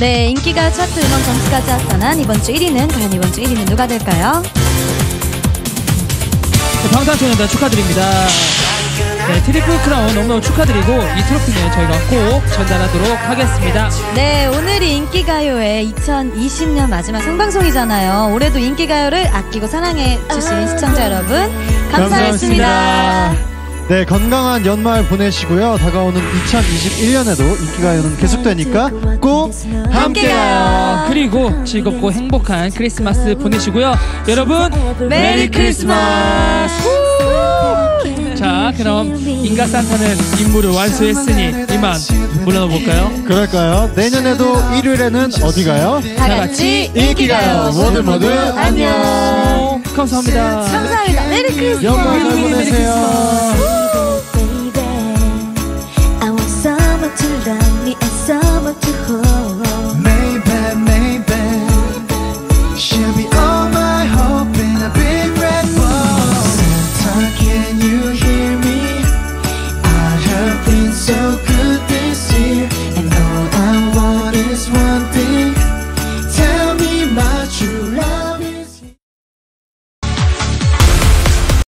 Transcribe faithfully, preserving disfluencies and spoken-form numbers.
네, 인기가요 차트 음원 점수까지 합산한 이번 주 일 위는 과연 이번 주 일 위는 누가 될까요? 네, 방탄소년단 축하드립니다. 네, 트리플 크라운 너무너무 축하드리고 이 트로피는 저희가 꼭 전달하도록 하겠습니다. 네, 오늘이 인기가요의 이천이십 년 마지막 생방송이잖아요. 올해도 인기가요를 아끼고 사랑해주신 시청자 여러분 감사했습니다. 감사합니다. 네, 건강한 연말 보내시고요. 다가오는 이천이십일 년에도 인기가요는 계속되니까 꼭 함께가요. 그리고 즐겁고 행복한 크리스마스 보내시고요. 여러분 메리 크리스마스! 자, 그럼 인가 산타는 임무를 완수했으니 이만 물러나 볼까요? 그럴까요? 내년에도 일요일에는 어디 가요? 다 같이 인기가요. 모두 모두 안녕. 감사합니다. 감사합니다. 메리 크리스마스! 연말 잘 보내세요. I want someone to love me and someone to